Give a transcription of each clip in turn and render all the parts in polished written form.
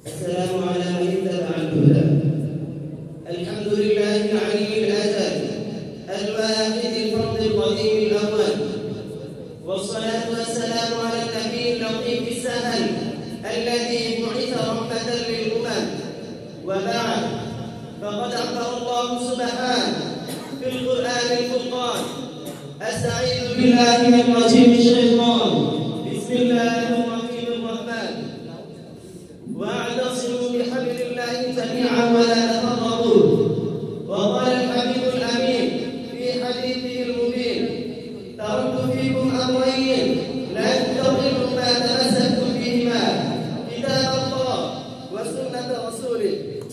السلام على من اتبع الهدى. الحمد لله العلي الأجل الواحد الفرد القديم الأول، والصلاة والسلام على النبي اللطيف السهل الذي بعث رحمة للأمم. وبعد، فقد أخبر الله سبحانه في القرآن الفرقان: أستعيذ بالله من رجيم الشيطان، بسم الله الرحمن الرحيم، واعتصموا بحبل الله جميعا ولا تفرقوا. وقال الحبيب الأمين في حديثه المبين: تركت فيكم أمرين لا تضلوا ما تمسكتم بهما، كتاب الله وسنة رسوله.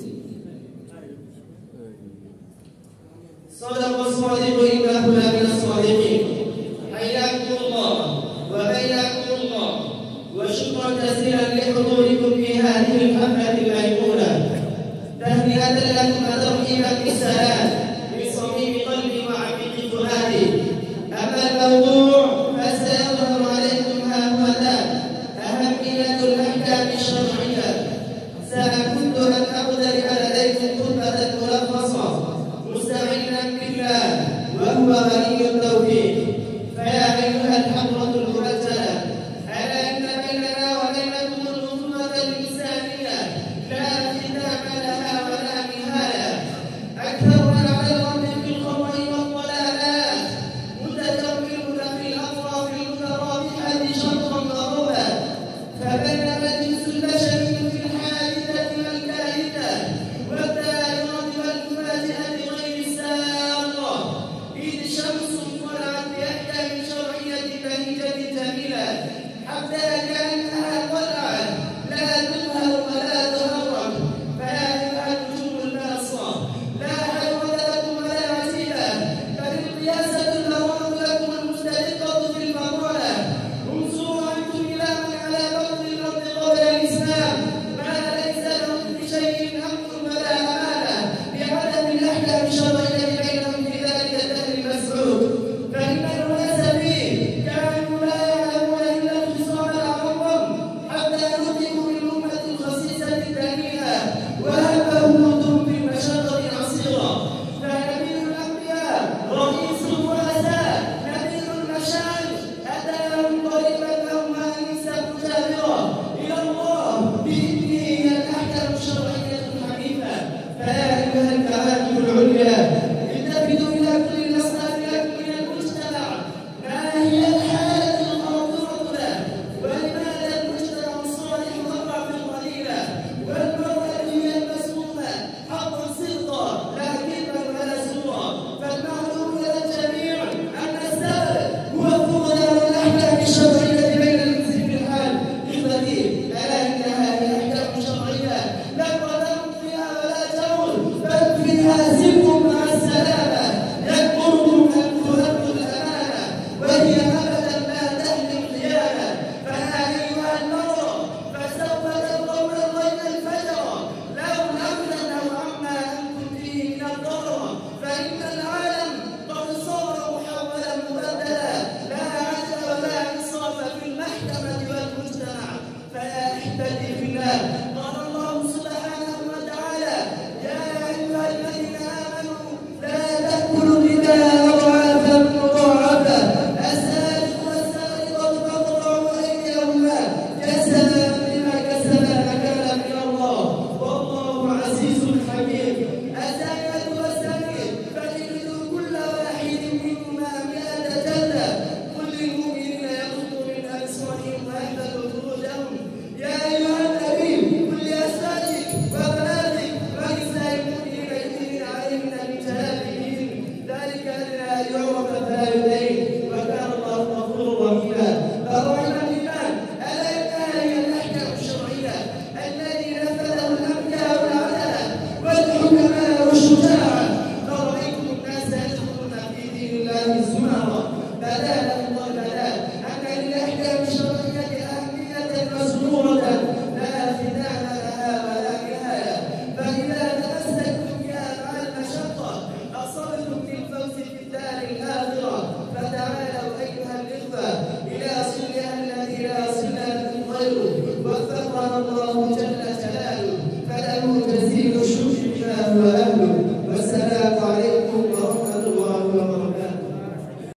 صدق الصادق إنه لمن الصادقين. حياكم الله وبياكم الله، وشكرا جزيلا لحضوركم في هذه الحفلة الميمونة. تهنئة لكم وترحيبا بالسلام من صميم قلبي وعميق فؤادي. أما الموضوع فسيظهر عليكم هاهنا أهمية الأحكام الشرعية. سأكون أن أقترح عليكم خطبة ملخصة مستعينا بالله وهو غني التوفيق